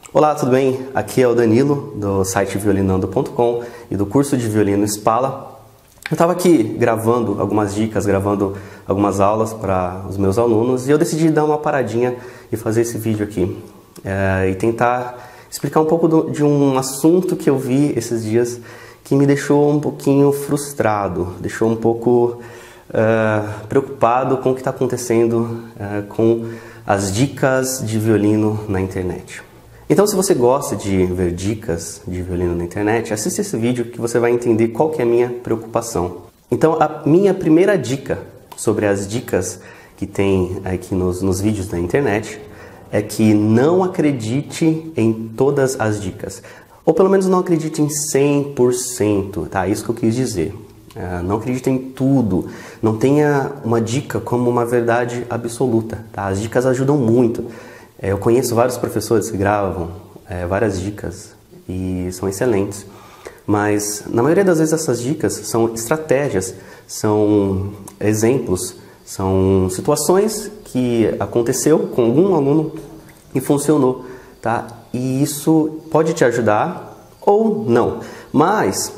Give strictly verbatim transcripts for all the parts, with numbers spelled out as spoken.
Olá, tudo bem? Aqui é o Danilo, do site violinando ponto com e do curso de violino Spala. Eu estava aqui gravando algumas dicas, gravando algumas aulas para os meus alunos e eu decidi dar uma paradinha e fazer esse vídeo aqui é, e tentar explicar um pouco do, de um assunto que eu vi esses dias que me deixou um pouquinho frustrado, deixou um pouco uh, preocupado com o que está acontecendo uh, com as dicas de violino na internet. Então, se você gosta de ver dicas de violino na internet, assista esse vídeo que você vai entender qual que é a minha preocupação. Então, a minha primeira dica sobre as dicas que tem aqui nos, nos vídeos da internet é que não acredite em todas as dicas. Ou pelo menos não acredite em cem por cento, tá? Isso que eu quis dizer. Uh, não acredite em tudo. Não tenha uma dica como uma verdade absoluta, tá? As dicas ajudam muito. Eu conheço vários professores que gravam é, várias dicas e são excelentes, mas na maioria das vezes essas dicas são estratégias, são exemplos, são situações que aconteceu com algum aluno e funcionou, tá? E isso pode te ajudar ou não, mas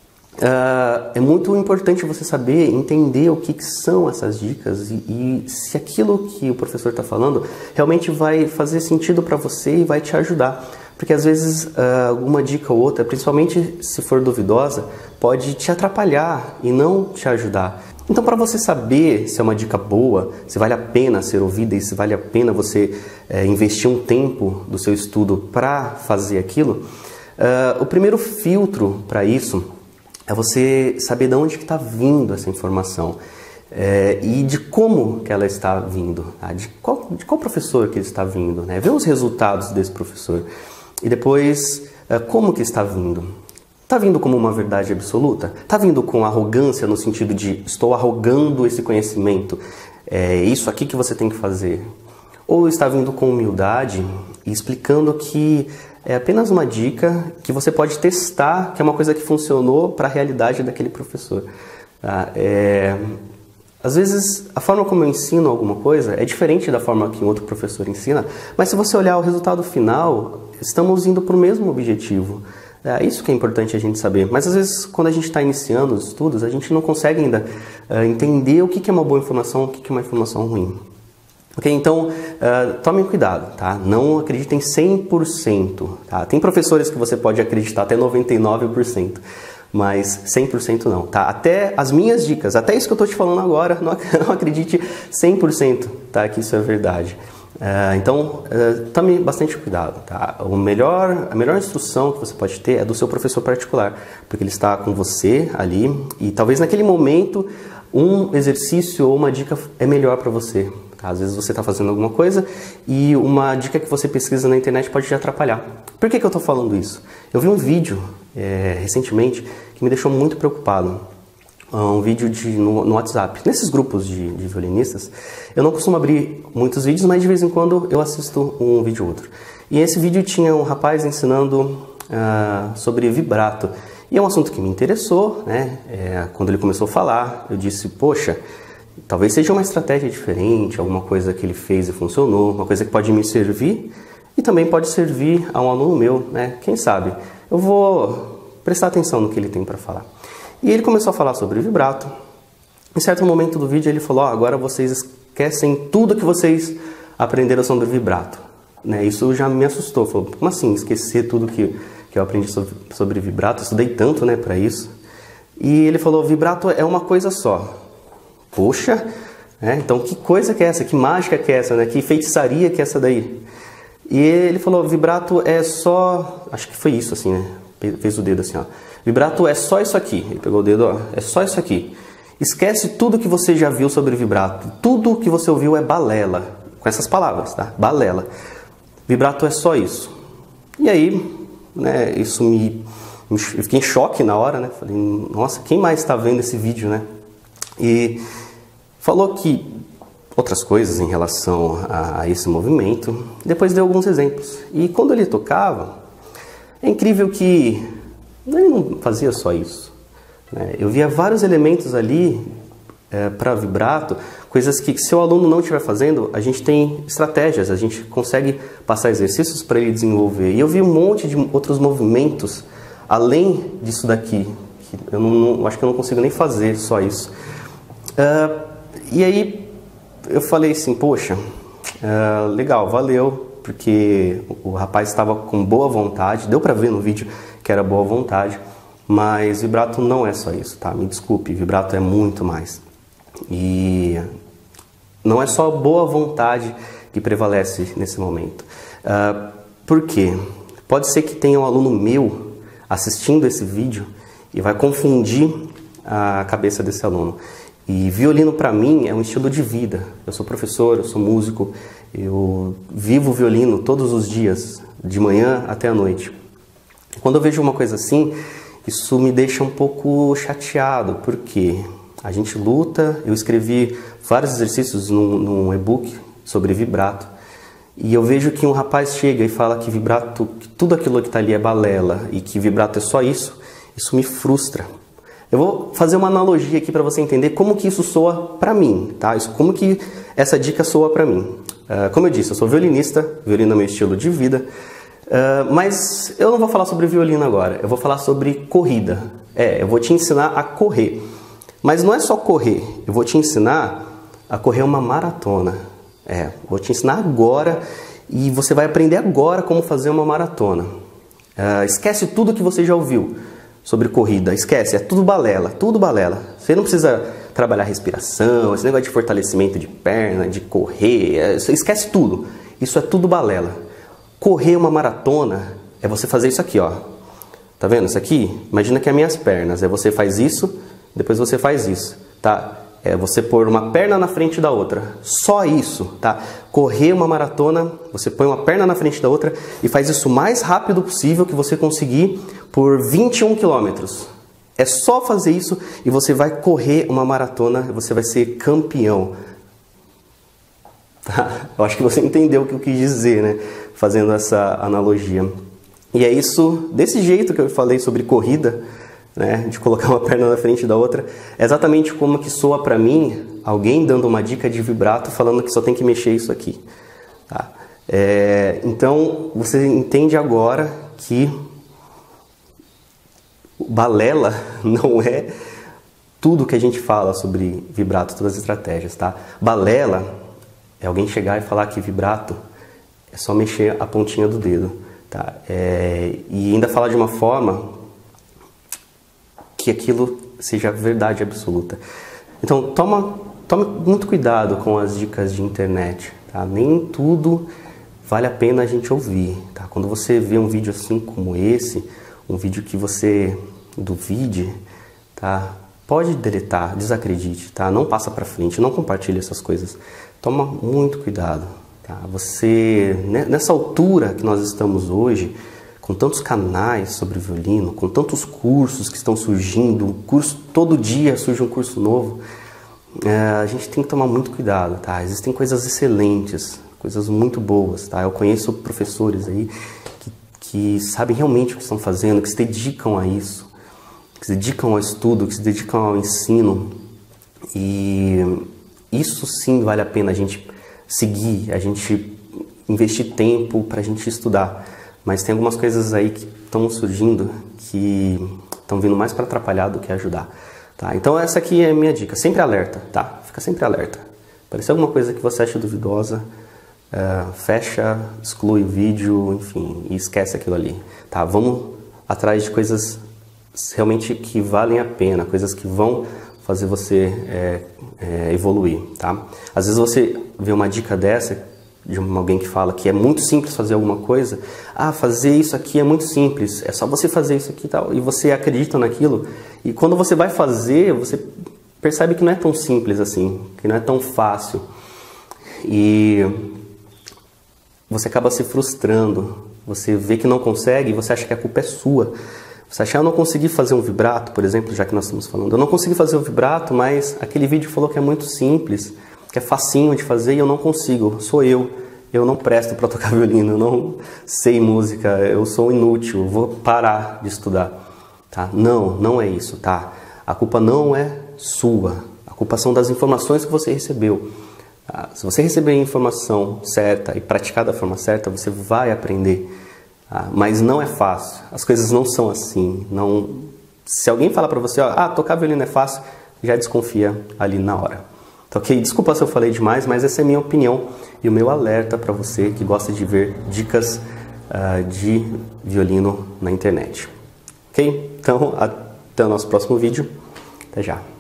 Uh, é muito importante você saber, entender o que, que são essas dicas e, e se aquilo que o professor está falando realmente vai fazer sentido para você e vai te ajudar. Porque às vezes uh, alguma dica ou outra, principalmente se for duvidosa, pode te atrapalhar e não te ajudar. Então, para você saber se é uma dica boa, se vale a pena ser ouvida e se vale a pena você uh, investir um tempo do seu estudo para fazer aquilo, uh, o primeiro filtro para isso é você saber de onde está vindo essa informação é, e de como que ela está vindo, tá? de, qual, de qual professor que ele está vindo, né? Ver os resultados desse professor e depois é, como que está vindo. Está vindo como uma verdade absoluta? Está vindo com arrogância no sentido de estou arrogando esse conhecimento, é isso aqui que você tem que fazer? Ou está vindo com humildade e explicando que é apenas uma dica que você pode testar, que é uma coisa que funcionou para a realidade daquele professor. Tá? É... Às vezes, a forma como eu ensino alguma coisa é diferente da forma que um outro professor ensina, mas se você olhar o resultado final, estamos indo para o mesmo objetivo. É isso que é importante a gente saber. Mas às vezes, quando a gente está iniciando os estudos, a gente não consegue ainda uh, entender o que, que é uma boa informação, o que, que é uma informação ruim. Ok, então, uh, tomem cuidado, tá? Não acreditem cem por cento, tá? Tem professores que você pode acreditar até noventa e nove por cento, mas cem por cento não, tá? Até as minhas dicas, até isso que eu tô te falando agora, não, não acredite cem por cento, tá? Que isso é verdade. Uh, então, uh, tome bastante cuidado, tá? O melhor, a melhor instrução que você pode ter é do seu professor particular, porque ele está com você ali e talvez naquele momento um exercício ou uma dica é melhor para você. Às vezes você está fazendo alguma coisa e uma dica que você pesquisa na internet pode te atrapalhar. Por que que eu estou falando isso? Eu vi um vídeo é, recentemente que me deixou muito preocupado. Um vídeo de, no, no WhatsApp. Nesses grupos de, de violinistas, eu não costumo abrir muitos vídeos, mas de vez em quando eu assisto um vídeo ou outro. E esse vídeo tinha um rapaz ensinando uh, sobre vibrato. E é um assunto que me interessou, né? É, quando ele começou a falar, eu disse, poxa, talvez seja uma estratégia diferente, alguma coisa que ele fez e funcionou, uma coisa que pode me servir e também pode servir a um aluno meu, né? Quem sabe? Eu vou prestar atenção no que ele tem para falar. E ele começou a falar sobre vibrato. Em certo momento do vídeo ele falou, oh, agora vocês esquecem tudo que vocês aprenderam sobre vibrato. Né? Isso já me assustou. Falou, como assim esquecer tudo que, que eu aprendi sobre, sobre vibrato? Eu estudei tanto, né, para isso. E ele falou, vibrato é uma coisa só. Poxa, né? Então que coisa que é essa? Que mágica que é essa? Né? Que feitiçaria que é essa daí? E ele falou, vibrato é só... Acho que foi isso assim, né? Fez o dedo assim, ó. Vibrato é só isso aqui. Ele pegou o dedo, ó. É só isso aqui. Esquece tudo que você já viu sobre vibrato. Tudo que você ouviu é balela. Com essas palavras, tá? Balela. Vibrato é só isso. E aí, né? Isso me... Eu fiquei em choque na hora, né? Falei, nossa, quem mais está vendo esse vídeo, né? E falou que outras coisas em relação a, a esse movimento, depois deu alguns exemplos. E quando ele tocava, é incrível que ele não fazia só isso, né? Eu via vários elementos ali é, para vibrato, coisas que se o aluno não estiver fazendo, a gente tem estratégias, a gente consegue passar exercícios para ele desenvolver. E eu vi um monte de outros movimentos, além disso daqui, que eu não, não, acho que eu não consigo nem fazer só isso. Uh, e aí eu falei assim, poxa, uh, legal, valeu, porque o rapaz estava com boa vontade, deu para ver no vídeo que era boa vontade, mas vibrato não é só isso, tá? Me desculpe, vibrato é muito mais. E não é só boa vontade que prevalece nesse momento. Uh, por quê? Pode ser que tenha um aluno meu assistindo esse vídeo e vai confundir a cabeça desse aluno. E violino para mim é um estilo de vida. Eu sou professor, eu sou músico, eu vivo o violino todos os dias, de manhã até a noite. Quando eu vejo uma coisa assim, isso me deixa um pouco chateado, porque a gente luta, eu escrevi vários exercícios num, num e-book sobre vibrato, e eu vejo que um rapaz chega e fala que vibrato, que tudo aquilo que está ali é balela, e que vibrato é só isso, isso me frustra. Eu vou fazer uma analogia aqui para você entender como que isso soa para mim, tá? Isso, como que essa dica soa para mim. Uh, como eu disse, eu sou violinista, violino é meu estilo de vida, uh, mas eu não vou falar sobre violino agora, eu vou falar sobre corrida. É, eu vou te ensinar a correr. Mas não é só correr, eu vou te ensinar a correr uma maratona. É, vou te ensinar agora e você vai aprender agora como fazer uma maratona. Uh, esquece tudo que você já ouviu sobre corrida, esquece, é tudo balela, tudo balela. Você não precisa trabalhar respiração, esse negócio de fortalecimento de perna, de correr, é, esquece tudo. Isso é tudo balela. Correr uma maratona é você fazer isso aqui, ó. Tá vendo isso aqui? Imagina que é minhas pernas, é você faz isso, depois você faz isso, tá? É você pôr uma perna na frente da outra, só isso, tá? Correr uma maratona, você põe uma perna na frente da outra e faz isso o mais rápido possível que você conseguir por vinte e um quilômetros. É só fazer isso e você vai correr uma maratona, você vai ser campeão. Tá? Eu acho que você entendeu o que eu quis dizer, né? Fazendo essa analogia. E é isso, desse jeito que eu falei sobre corrida, né, de colocar uma perna na frente da outra, é exatamente como que soa para mim alguém dando uma dica de vibrato falando que só tem que mexer isso aqui. Tá? É, então você entende agora que balela não é tudo que a gente fala sobre vibrato, todas as estratégias. Tá? Balela é alguém chegar e falar que vibrato é só mexer a pontinha do dedo. Tá? É, e ainda falar de uma forma que aquilo seja verdade absoluta. Então, toma, toma muito cuidado com as dicas de internet, tá? Nem tudo vale a pena a gente ouvir, tá? Quando você vê um vídeo assim como esse, um vídeo que você duvide, tá? Pode deletar, desacredite, tá? Não passa para frente, não compartilhe essas coisas. Toma muito cuidado, tá? Você, nessa altura que nós estamos hoje, com tantos canais sobre violino, com tantos cursos que estão surgindo, um curso, todo dia surge um curso novo, é, a gente tem que tomar muito cuidado, tá? Existem coisas excelentes, coisas muito boas, tá? Eu conheço professores aí que, que sabem realmente o que estão fazendo, que se dedicam a isso, que se dedicam ao estudo, que se dedicam ao ensino, e isso sim vale a pena a gente seguir, a gente investir tempo para a gente estudar. Mas tem algumas coisas aí que estão surgindo que estão vindo mais para atrapalhar do que ajudar. Tá? Então essa aqui é a minha dica. Sempre alerta, tá? Fica sempre alerta. Aparecer alguma coisa que você acha duvidosa, uh, fecha, exclui o vídeo, enfim, e esquece aquilo ali. Tá? Vamos atrás de coisas realmente que valem a pena, coisas que vão fazer você é, é, evoluir. Tá? Às vezes você vê uma dica dessa de alguém que fala que é muito simples fazer alguma coisa, ah, fazer isso aqui é muito simples, é só você fazer isso aqui e tal, e você acredita naquilo, e quando você vai fazer, você percebe que não é tão simples assim, que não é tão fácil, e você acaba se frustrando, você vê que não consegue, e você acha que a culpa é sua, você acha, eu não consegui fazer um vibrato, por exemplo, já que nós estamos falando, eu não consegui fazer um vibrato, mas aquele vídeo falou que é muito simples, que é facinho de fazer e eu não consigo, sou eu, eu não presto para tocar violino, eu não sei música, eu sou inútil, vou parar de estudar, tá? Não, não é isso, tá? A culpa não é sua, a a ocupação das informações que você recebeu. Ah, se você receber a informação certa e praticar da forma certa, você vai aprender. Ah, mas não é fácil, as coisas não são assim. Não... Se alguém falar para você, ó, ah, tocar violino é fácil, já desconfia ali na hora. Tá, ok? Desculpa se eu falei demais, mas essa é a minha opinião e o meu alerta para você que gosta de ver dicas uh, de violino na internet. Ok? Então, até o nosso próximo vídeo. Até já.